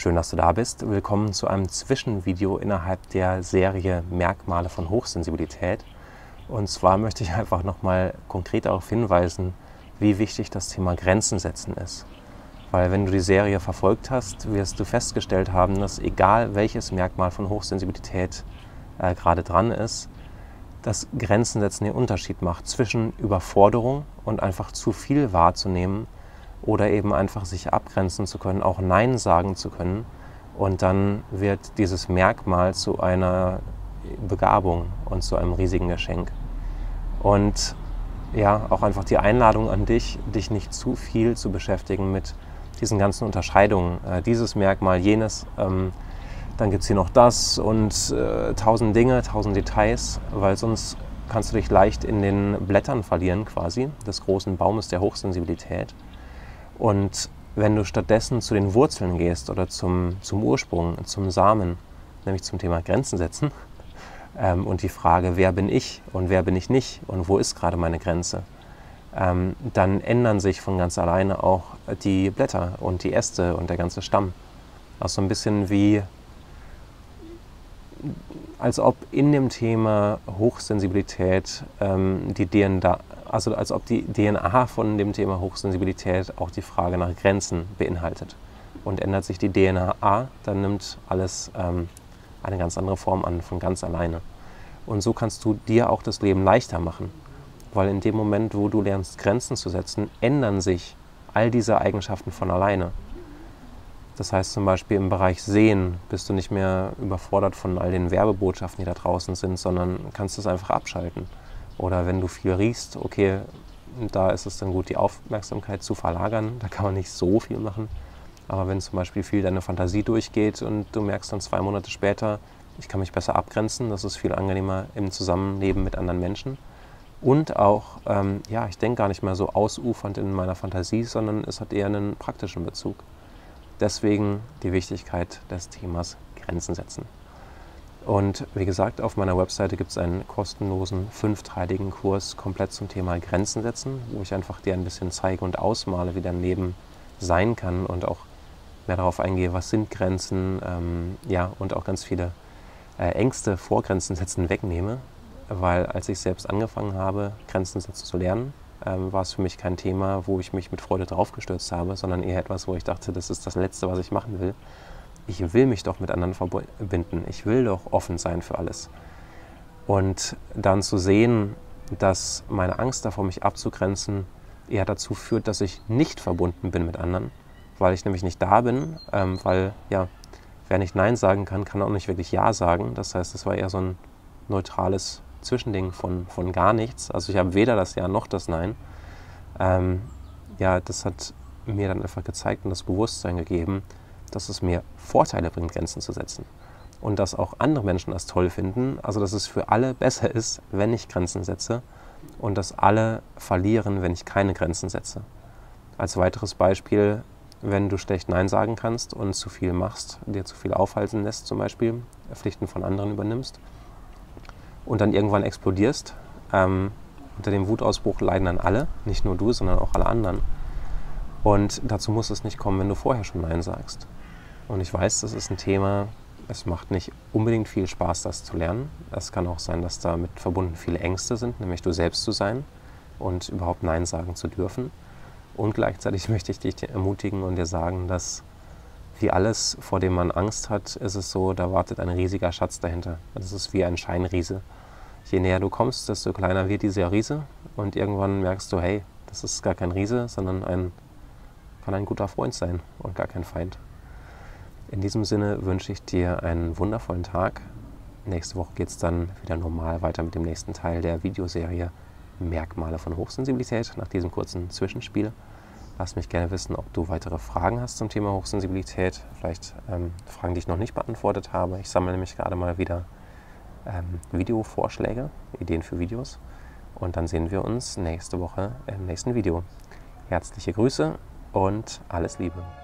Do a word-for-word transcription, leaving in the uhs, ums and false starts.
Schön, dass du da bist. Willkommen zu einem Zwischenvideo innerhalb der Serie Merkmale von Hochsensibilität. Und zwar möchte ich einfach nochmal konkret darauf hinweisen, wie wichtig das Thema Grenzen setzen ist. Weil wenn du die Serie verfolgt hast, wirst du festgestellt haben, dass egal welches Merkmal von Hochsensibilität äh, gerade dran ist, dass Grenzen setzen den Unterschied macht zwischen Überforderung und einfach zu viel wahrzunehmen oder eben einfach sich abgrenzen zu können, auch Nein sagen zu können. Und dann wird dieses Merkmal zu einer Begabung und zu einem riesigen Geschenk. Und ja, auch einfach die Einladung an dich, dich nicht zu viel zu beschäftigen mit diesen ganzen Unterscheidungen. Äh, dieses Merkmal, jenes, ähm, dann gibt es hier noch das und äh, tausend Dinge, tausend Details, weil sonst kannst du dich leicht in den Blättern verlieren quasi, des großen Baumes der Hochsensibilität. Und wenn du stattdessen zu den Wurzeln gehst oder zum, zum Ursprung, zum Samen, nämlich zum Thema Grenzen setzen ähm, und die Frage, wer bin ich und wer bin ich nicht und wo ist gerade meine Grenze, ähm, dann ändern sich von ganz alleine auch die Blätter und die Äste und der ganze Stamm. Also ein bisschen wie, als ob in dem Thema Hochsensibilität ähm, die D N A, also als ob die D N A von dem Thema Hochsensibilität auch die Frage nach Grenzen beinhaltet. Und ändert sich die D N A, dann nimmt alles ähm, eine ganz andere Form an, von ganz alleine. Und so kannst du dir auch das Leben leichter machen. Weil in dem Moment, wo du lernst, Grenzen zu setzen, ändern sich all diese Eigenschaften von alleine. Das heißt zum Beispiel im Bereich Sehen bist du nicht mehr überfordert von all den Werbebotschaften, die da draußen sind, sondern kannst es einfach abschalten. Oder wenn du viel riechst, okay, da ist es dann gut, die Aufmerksamkeit zu verlagern, da kann man nicht so viel machen. Aber wenn zum Beispiel viel deine Fantasie durchgeht und du merkst dann zwei Monate später, ich kann mich besser abgrenzen, das ist viel angenehmer im Zusammenleben mit anderen Menschen. Und auch, ähm, ja, ich denke gar nicht mehr so ausufernd in meiner Fantasie, sondern es hat eher einen praktischen Bezug. Deswegen die Wichtigkeit des Themas Grenzen setzen. Und wie gesagt, auf meiner Webseite gibt es einen kostenlosen fünfteiligen Kurs komplett zum Thema Grenzen setzen, wo ich einfach dir ein bisschen zeige und ausmale, wie dein Leben sein kann und auch mehr darauf eingehe, was sind Grenzen, ähm, ja, und auch ganz viele äh, Ängste vor Grenzen setzen wegnehme, weil als ich selbst angefangen habe, Grenzen setzen zu lernen, ähm, war es für mich kein Thema, wo ich mich mit Freude draufgestürzt habe, sondern eher etwas, wo ich dachte, das ist das Letzte, was ich machen will. Ich will mich doch mit anderen verbinden. Ich will doch offen sein für alles. Und dann zu sehen, dass meine Angst davor, mich abzugrenzen, eher dazu führt, dass ich nicht verbunden bin mit anderen, weil ich nämlich nicht da bin, ähm, weil, ja, wer nicht Nein sagen kann, kann auch nicht wirklich Ja sagen. Das heißt, es war eher so ein neutrales Zwischending von, von gar nichts. Also ich habe weder das Ja noch das Nein. Ähm, ja, das hat mir dann einfach gezeigt und das Bewusstsein gegeben, dass es mir Vorteile bringt, Grenzen zu setzen. Und dass auch andere Menschen das toll finden, also dass es für alle besser ist, wenn ich Grenzen setze und dass alle verlieren, wenn ich keine Grenzen setze. Als weiteres Beispiel, wenn du schlecht Nein sagen kannst und zu viel machst, dir zu viel aufhalten lässt zum Beispiel, Pflichten von anderen übernimmst und dann irgendwann explodierst, ähm, unter dem Wutausbruch leiden dann alle, nicht nur du, sondern auch alle anderen. Und dazu muss es nicht kommen, wenn du vorher schon Nein sagst. Und ich weiß, das ist ein Thema, es macht nicht unbedingt viel Spaß, das zu lernen. Es kann auch sein, dass damit verbunden viele Ängste sind, nämlich du selbst zu sein und überhaupt Nein sagen zu dürfen. Und gleichzeitig möchte ich dich ermutigen und dir sagen, dass wie alles, vor dem man Angst hat, ist es so, da wartet ein riesiger Schatz dahinter. Das ist wie ein Scheinriese. Je näher du kommst, desto kleiner wird dieser Riese und irgendwann merkst du, hey, das ist gar kein Riese, sondern ein, kann ein guter Freund sein und gar kein Feind. In diesem Sinne wünsche ich dir einen wundervollen Tag. Nächste Woche geht es dann wieder normal weiter mit dem nächsten Teil der Videoserie Merkmale von Hochsensibilität nach diesem kurzen Zwischenspiel. Lass mich gerne wissen, ob du weitere Fragen hast zum Thema Hochsensibilität. Vielleicht ähm, Fragen, die ich noch nicht beantwortet habe. Ich sammle nämlich gerade mal wieder ähm, Videovorschläge, Ideen für Videos. Und dann sehen wir uns nächste Woche im nächsten Video. Herzliche Grüße und alles Liebe.